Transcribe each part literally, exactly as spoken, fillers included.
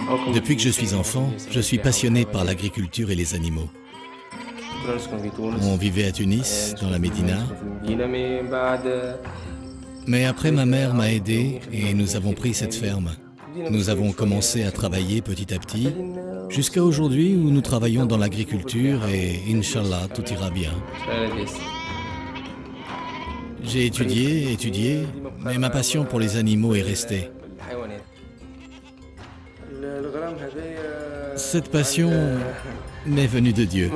Depuis que je suis enfant, je suis passionné par l'agriculture et les animaux. On vivait à Tunis, dans la Médina. Mais après, ma mère m'a aidé et nous avons pris cette ferme. Nous avons commencé à travailler petit à petit, jusqu'à aujourd'hui où nous travaillons dans l'agriculture et, Inch'Allah, tout ira bien. J'ai étudié, étudié, mais ma passion pour les animaux est restée. Cette passion m'est venue de Dieu.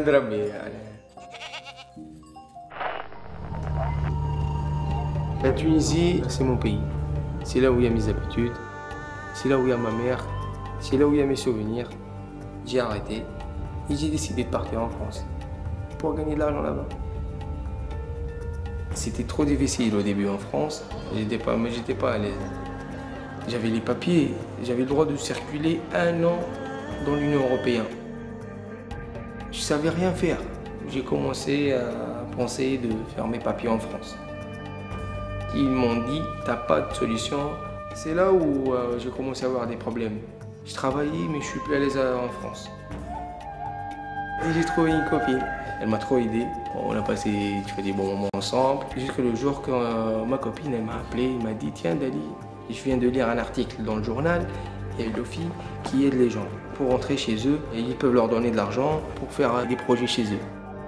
La Tunisie, c'est mon pays. C'est là où il y a mes habitudes, c'est là où il y a ma mère, c'est là où il y a mes souvenirs. J'ai arrêté et j'ai décidé de partir en France pour gagner de l'argent là-bas. C'était trop difficile au début en France, j'étais pas, mais j'étais pas à l'aise. J'avais les papiers, j'avais le droit de circuler un an dans l'Union européenne. Je savais rien faire. J'ai commencé à penser de faire mes papiers en France. Ils m'ont dit, t'as pas de solution. C'est là où euh, j'ai commencé à avoir des problèmes. Je travaillais, mais je suis plus à l'aise en France. Et j'ai trouvé une copine. Elle m'a trop aidé. On a passé tu vois, des bons moments ensemble. Jusqu'à le jour que euh, ma copine elle m'a appelé, elle m'a dit, tiens Dali, je viens de lire un article dans le journal. Il y a une fille qui aide les gens pour rentrer chez eux et ils peuvent leur donner de l'argent pour faire des projets chez eux.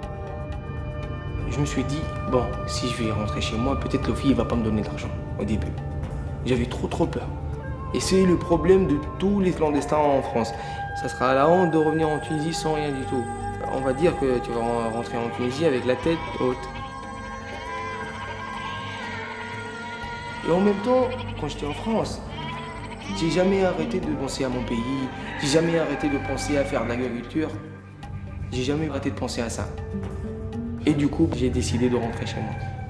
Je me suis dit, bon, si je vais rentrer chez moi, peut-être Lofi ne va pas me donner de l'argent au début. J'avais trop trop peur. Et c'est le problème de tous les clandestins en France. Ça sera la honte de revenir en Tunisie sans rien du tout. On va dire que tu vas rentrer en Tunisie avec la tête haute. Et en même temps, quand j'étais en France, j'ai jamais arrêté de penser à mon pays. J'ai jamais arrêté de penser à faire de l'agriculture. J'ai jamais arrêté de penser à ça. Et du coup, j'ai décidé de rentrer chez moi.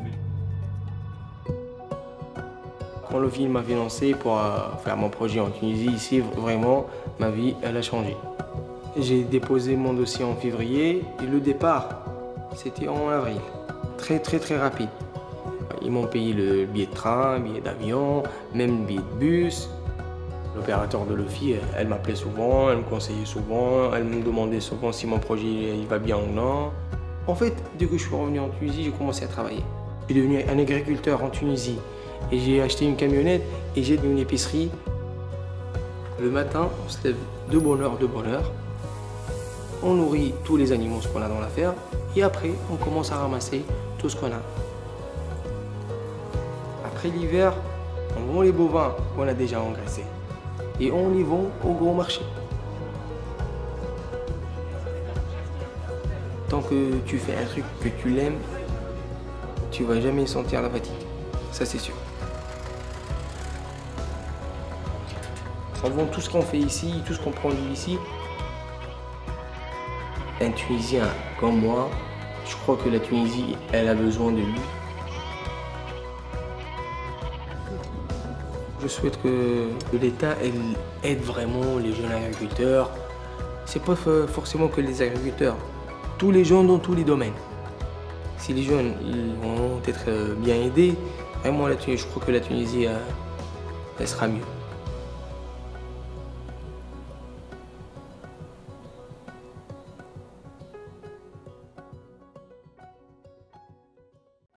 Quand Lofi m'a financé pour faire mon projet en Tunisie, ici, vraiment, ma vie, elle a changé. J'ai déposé mon dossier en février et le départ, c'était en avril. Très, très, très rapide. Ils m'ont payé le billet de train, le billet d'avion, même le billet de bus. L'opérateur de Lofi, elle m'appelait souvent, elle me conseillait souvent, elle me demandait souvent si mon projet il va bien ou non. En fait, dès que je suis revenu en Tunisie, j'ai commencé à travailler. Je suis devenu un agriculteur en Tunisie et j'ai acheté une camionnette et j'ai une épicerie. Le matin, on se lève de bonne heure, de bonne heure. On nourrit tous les animaux, ce qu'on a dans la ferme, et après, on commence à ramasser tout ce qu'on a. Après l'hiver, on vend les bovins qu'on a déjà engraissés et on les vend au gros marché. Tant que tu fais un truc que tu l'aimes, tu vas jamais sentir la fatigue. Ça, c'est sûr. On vend tout ce qu'on fait ici, tout ce qu'on produit ici. Un Tunisien comme moi, je crois que la Tunisie, elle a besoin de lui. Je souhaite que, que l'État aide vraiment les jeunes agriculteurs. C'est pas forcément que les agriculteurs. Tous les jeunes dans tous les domaines. Si les jeunes ils vont être bien aidés, vraiment, je crois que la Tunisie, elle sera mieux.